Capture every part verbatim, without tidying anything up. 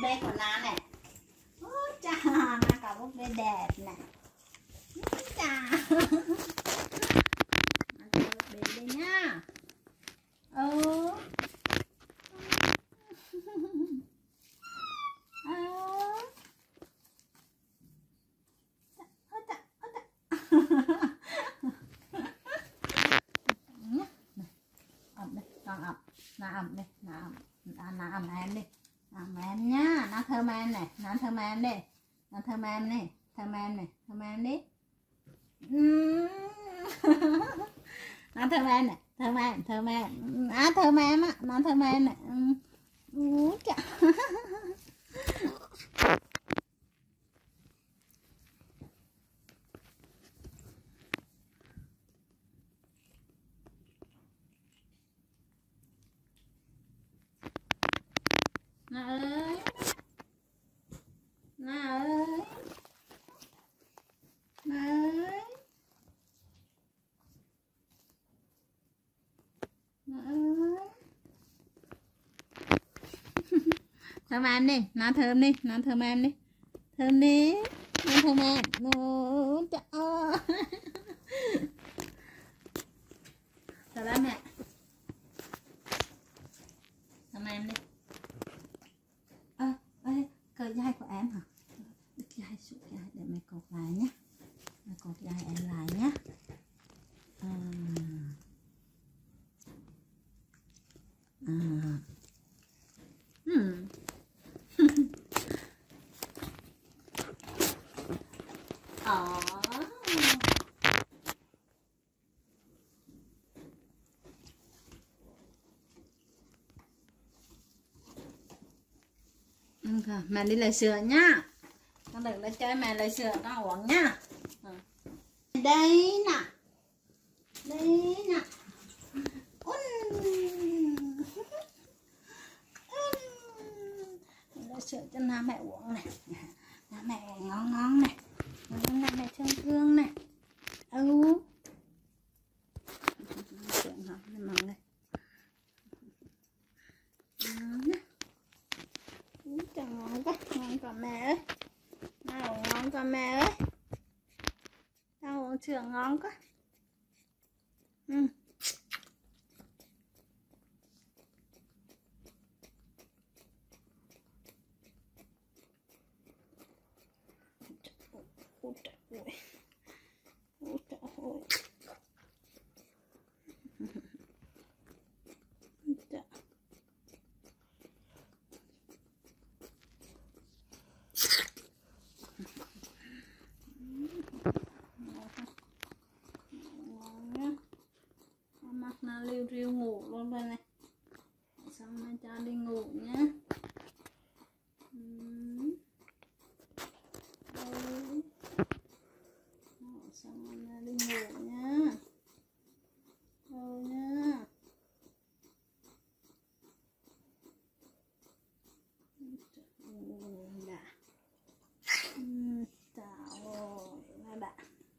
bê của Na này. Ôi chà, Na có búp bê đẹp này. Ôi chà. Na cho búp bê đây nhá. Ừ. Na ẩm đi, na ẩm, na ẩm em đi, na ẩm em nhá, na thơm em này, na thơm em đi, na thơm em đi, thơm em này, thơm em đi, na thơm em này, thơm em, thơm em, na thơm em á, na thơm em này, ú chà. Na ơi, Na ơi, Na ơi, Na ơi. Thơm em đi, Na thơm đi, Na thơm em đi, thơm đi, Na thơm em, nó trời ơi. Thơm em nè, thơm em đi. Ơ, ơ, cởi dây của em hả? Đứt dây, sụt dây để mẹ cột lại nhé. Mẹ cột dây em lại nhé. À. À. Hmm. Ờ. Okay. Mẹ đi lấy sữa nhá. Con đừng lấy chơi mẹ lấy sữa con uống nhá. À. Đây nè. Đây nè. Lấy sữa cho Na mẹ uống này. Na mẹ uống ngon ngon này. Na mẹ thương thương này. Ừ. Sữa ngon này mọi người. Trời ngon quá, ngon cả mẹ ơi. Nào ngon cả mẹ ơi. Tao uống sữa ngon quá. Ừ. Ôi trời ơi. Ôi trời ơi. Mặt nào liu riu ngủ luôn đây này. Xong rồi cho đi ngủ nhé. Ừ. Đây. Xong rồi đi ngủ nhá. Ừ nhá. Đã. Ừ, chào ơi, đã.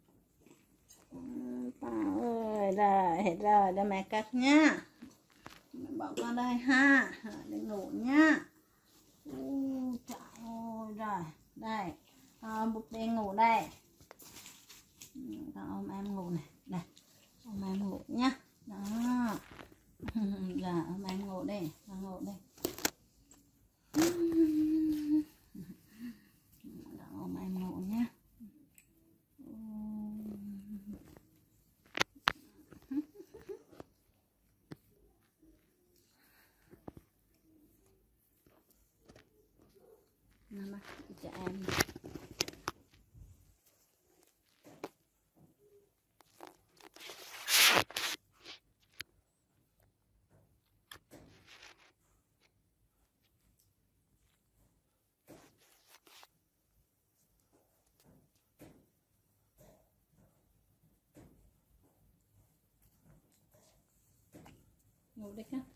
Bảo ơi, rồi, hết rồi, để mẹ cắt nhá. Mẹ bỏ qua đây ha, rồi, để ngủ nhá. Ui, trời ơi, rồi, đây, à, búp bê ngủ đây. Con ôm em ngủ này, đây, ôm em ngủ nhá. Đó, rồi, ôm em ngủ đây, con ngủ đây. Con ôm em ngủ nhá. Nó bắt cho em. Ngủ đi ha.